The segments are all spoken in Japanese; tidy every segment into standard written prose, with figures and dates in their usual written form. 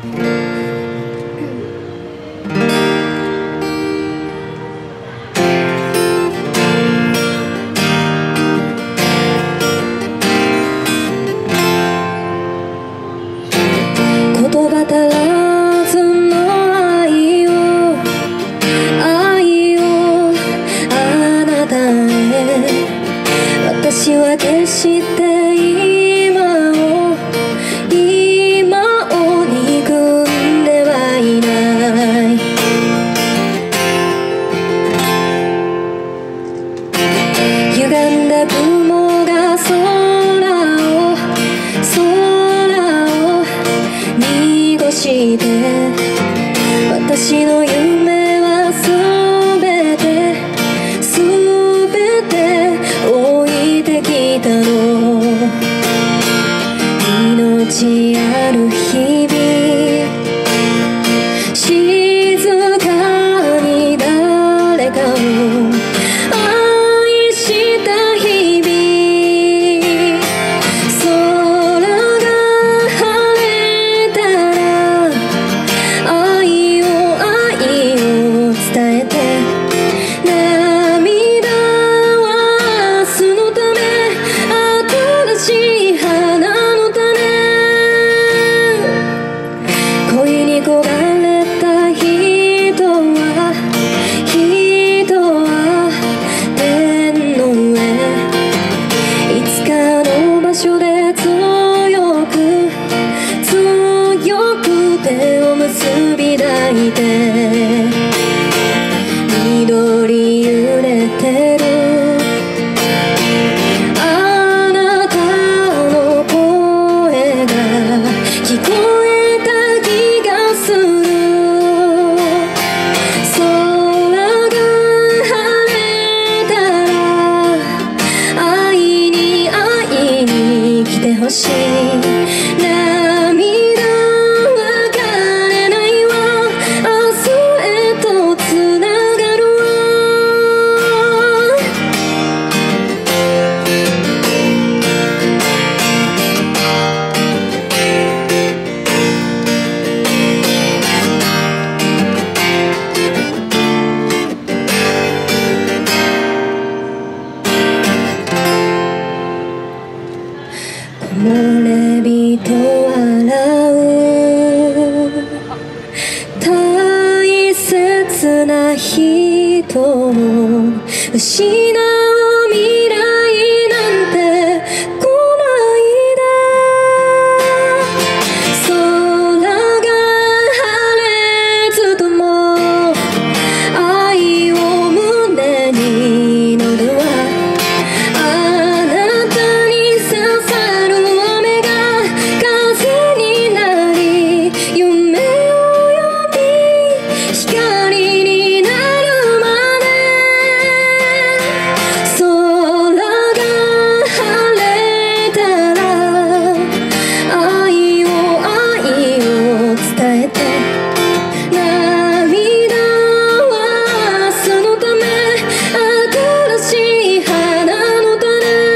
私は決して今を憎んではいない。歪んだ雲が空を濁して私の夢はすべて置いてきたの。命ある日々静かに誰かを愛した日々、空が晴れたら愛を伝えて、涙は明日のため新しい花の種。恋に焦がれた人は天の上、いつかの場所で強く手を結び抱いて、緑揺れてるあなたの声が聞こえた気がする。空が晴れたら会いに来てほしい。涙は枯れないわ、明日へとつながるわ。木漏れ日と笑う大切な人を失う未来なんて来ないで。空が晴れずとも愛を胸に乗るわ。あなたに刺さる雨が風になり、夢を呼び光になるまで。空が晴れたら愛を伝えて、涙は明日のため新しい花の種。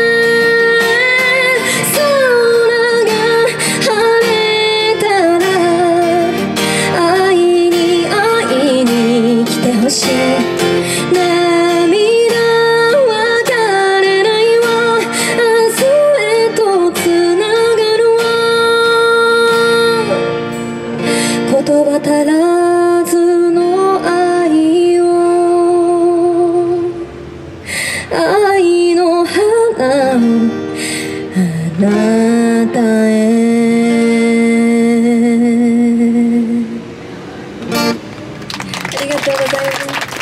空が晴れたら会いに来てほしい。涙は枯れないわ、明日へとつながるわ。言葉足らずの愛の花をあなたへ。ありがとうございます。